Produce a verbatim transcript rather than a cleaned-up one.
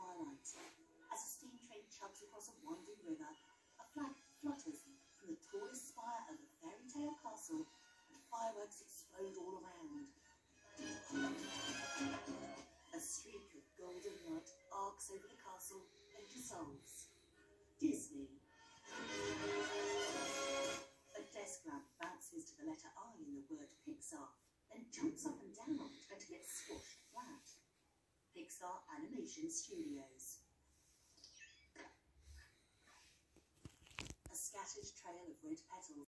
twilight. As a steam train chugs across a winding river, a flag flutters from the tallest spire of the fairy tale castle, and fireworks explode all around. A streak of golden light arcs over the castle and dissolves. Disney. A desk lamp bounces to the letter I in the word Pixar, then jumps up and down until it gets squashed flat. Pixar Animation Studios. A scattered trail of red petals